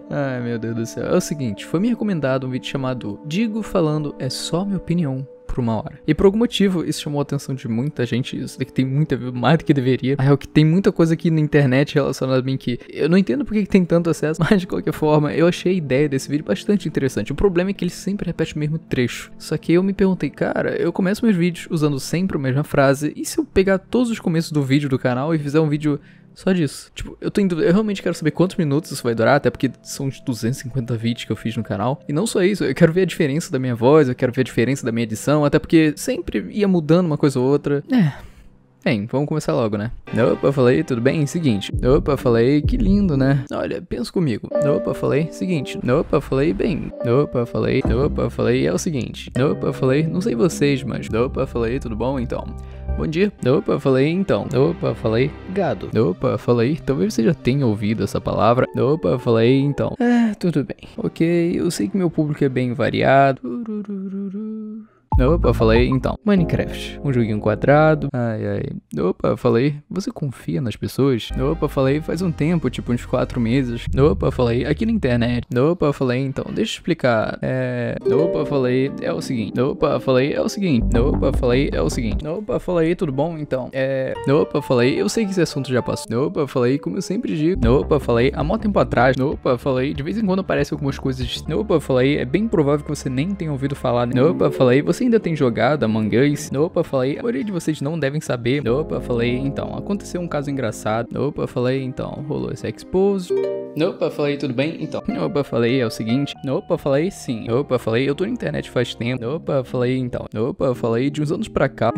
Ai, meu Deus do céu. É o seguinte, foi me recomendado um vídeo chamado Digo Falando É Só Minha Opinião por 1 hora. E por algum motivo, isso chamou a atenção de muita gente. Isso daqui tem muita view, mais do que deveria. É o que tem muita coisa aqui na internet relacionada a mim que eu não entendo porque que tem tanto acesso, mas de qualquer forma, eu achei a ideia desse vídeo bastante interessante. O problema é que ele sempre repete o mesmo trecho. Só que eu me perguntei, cara, eu começo meus vídeos usando sempre a mesma frase, e se eu pegar todos os começos do vídeo do canal e fizer um vídeo só disso? Tipo, eu realmente quero saber quantos minutos isso vai durar, até porque são uns 250 vídeos que eu fiz no canal. E não só isso, eu quero ver a diferença da minha voz, eu quero ver a diferença da minha edição, até porque sempre ia mudando uma coisa ou outra. Bem, vamos começar logo, né? Opa, falei, tudo bem? Seguinte. Opa, falei, que lindo, né? Olha, pensa comigo. Opa, falei, seguinte. Opa, falei, bem. Opa, falei, é o seguinte. Opa, falei, não sei vocês, mas... Opa, falei, tudo bom? Então... Bom dia. Opa, falei então. Opa, falei gado. Opa, falei. Talvez você já tenha ouvido essa palavra. Opa, falei então. Tudo bem. Ok, eu sei que meu público é bem variado. Opa, falei então. Minecraft, um joguinho quadrado. Opa, falei, você confia nas pessoas? Opa, falei, faz um tempo, tipo uns 4 meses. Opa, falei, aqui na internet. Opa, falei então, deixa eu explicar. Opa, falei, é o seguinte. Opa, falei, é o seguinte. Opa, falei, é o seguinte. Opa, falei, tudo bom então? Opa, falei, eu sei que esse assunto já passou. Opa, falei, como eu sempre digo. Opa, falei, há muito tempo atrás. Opa, falei, de vez em quando aparecem algumas coisas. Opa, falei, é bem provável que você nem tenha ouvido falar. Opa, falei, você ainda tem jogado Among Us? Opa, falei, a maioria de vocês não devem saber. Opa, falei, então, aconteceu um caso engraçado. Opa, falei, então, rolou esse expose. Opa, falei, tudo bem? Então. Opa, falei, é o seguinte. Opa, falei, sim. Opa, falei, eu tô na internet faz tempo. Opa, falei, então. Opa, falei, de uns anos pra cá.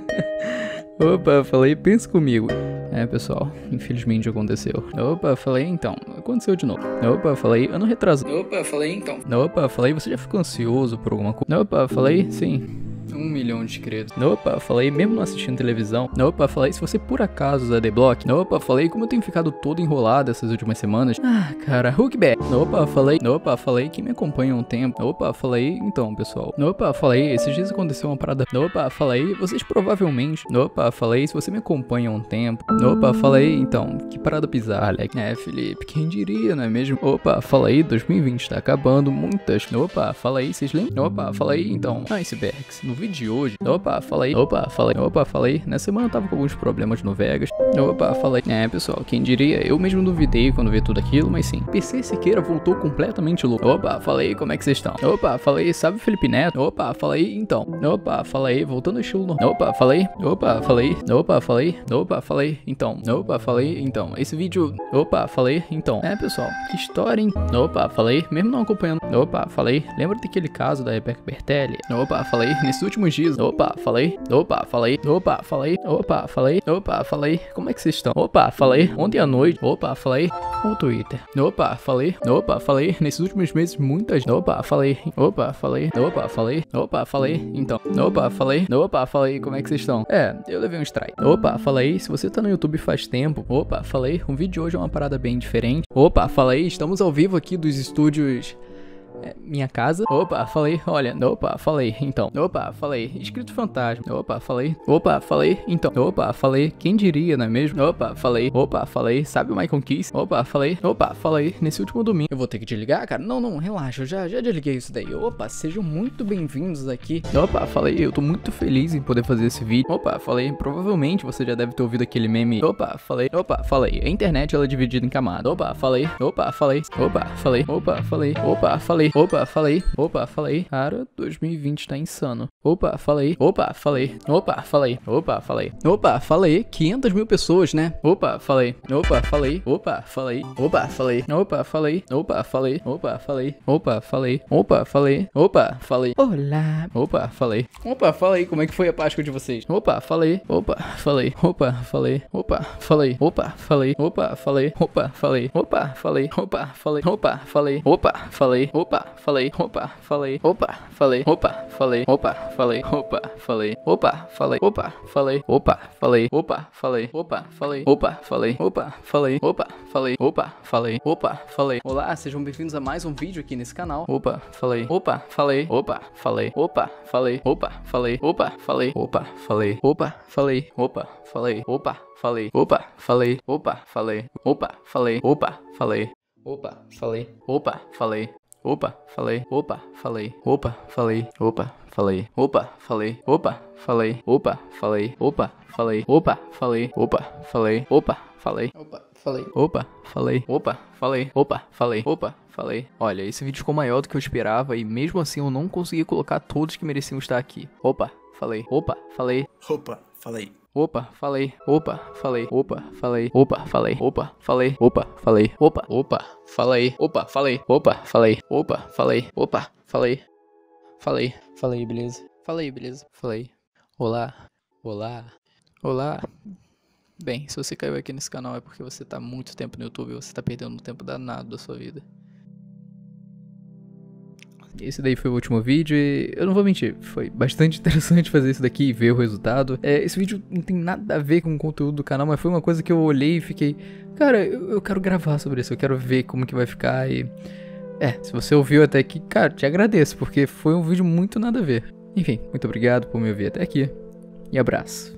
Opa, falei, pensa comigo. Pessoal, infelizmente aconteceu. Opa, falei, então, aconteceu de novo. Opa, falei, ano retrasado. Opa, falei, então. Opa, falei, você já ficou ansioso por alguma coisa? Opa, falei, sim. 1 milhão de inscritos. Opa, falei, mesmo não assistindo televisão. Opa, falei, se você por acaso usa Adblock. Opa, falei, como eu tenho ficado todo enrolado essas últimas semanas. Cara, hookback. Opa, falei, quem me acompanha há um tempo. Opa, falei, então, pessoal. Opa, falei, esses dias aconteceu uma parada. Opa, falei, vocês provavelmente. Opa, falei, se você me acompanha há um tempo. Opa, falei, então, que parada bizarra, Alex. Felipe, quem diria, não é mesmo? Opa, falei, 2020 tá acabando, muitas. Opa, falei, vocês lembram? Opa, falei, então, icebergs. No vídeo de hoje. Opa, falei. Nessa semana eu tava com alguns problemas no Vegas. Opa, falei. Pessoal, quem diria? Eu mesmo duvidei quando vi tudo aquilo, mas sim. PC Siqueira voltou completamente louco. Opa, falei, como é que vocês estão? Opa, falei, sabe o Felipe Neto? Opa, falei, então. Opa, falei, voltando ao estilo normal. Opa, falei. Opa, falei. Opa, falei. Opa, falei, então. Opa, falei, então. Esse vídeo. Opa, falei, então. Pessoal, que história, hein? Opa, falei, mesmo não acompanhando. Opa, falei. Lembra daquele caso da Rebeca Bertelli? Opa, falei, nesses últimos dias. Opa, falei. Opa, falei. Opa, falei. Opa, falei. Opa, falei. Como é que vocês estão? Opa, falei. Ontem à noite. Opa, falei. O Twitter. Opa, falei. Opa, falei. Nesses últimos meses, muitas. Opa, falei. Opa, falei. Opa, falei. Opa, falei. Então. Opa, falei. Opa, falei. Como é que vocês estão? Eu levei um strike. Opa, falei. Se você tá no YouTube faz tempo. Opa, falei. O vídeo de hoje é uma parada bem diferente. Opa, falei. Estamos ao vivo aqui dos estúdios... minha casa. Opa, falei, olha. Opa, falei, então. Opa, falei, escrito fantasma. Opa, falei. Opa, falei, então. Opa, falei, quem diria, não é mesmo? Opa, falei, sabe o Michael Kiss? Opa, falei, nesse último domingo. Eu vou ter que desligar, cara? Não, relaxa, eu já desliguei isso daí. Opa, sejam muito bem-vindos aqui. Opa, falei, eu tô muito feliz em poder fazer esse vídeo. Opa, falei, provavelmente você já deve ter ouvido aquele meme. Opa, falei, a internet ela é dividida em camadas. Opa, falei, cara, 2020 tá insano. Opa, falei, 500 mil pessoas, né? Opa, falei, olá, como é que foi a Páscoa de vocês? Opa, falei, olá, sejam bem-vindos a mais um vídeo aqui nesse canal. Opa, falei, Opa, falei. Opa, falei. Opa, falei. Opa, falei. Opa, falei. Opa, falei. Opa, falei. Opa, falei. Opa, falei. Opa, falei. Opa, falei. Opa, falei. Opa, falei. Opa, falei. Opa, falei. Opa, falei. Opa, falei. Opa, falei. Olha, esse vídeo ficou maior do que eu esperava e mesmo assim eu não consegui colocar todos que mereciam estar aqui. Opa, falei. Opa, falei. Opa, falei. Opa, falei. Opa, falei. Opa, falei. Opa, falei. Opa, falei. Opa, falei. Opa, opa, falei. Opa, falei. Opa, falei. Opa, falei. Opa, falei. Falei. Falei, beleza. Falei, beleza. Falei. Olá. Olá. Olá. Bem, se você caiu aqui nesse canal é porque você tá muito tempo no YouTube e você tá perdendo um tempo danado da sua vida. Esse daí foi o último vídeo e eu não vou mentir, foi bastante interessante fazer isso daqui e ver o resultado. Esse vídeo não tem nada a ver com o conteúdo do canal, mas foi uma coisa que eu olhei e fiquei... Cara, eu quero gravar sobre isso, eu quero ver como que vai ficar e... se você ouviu até aqui, cara, te agradeço, porque foi um vídeo muito nada a ver. Enfim, muito obrigado por me ouvir até aqui e abraço.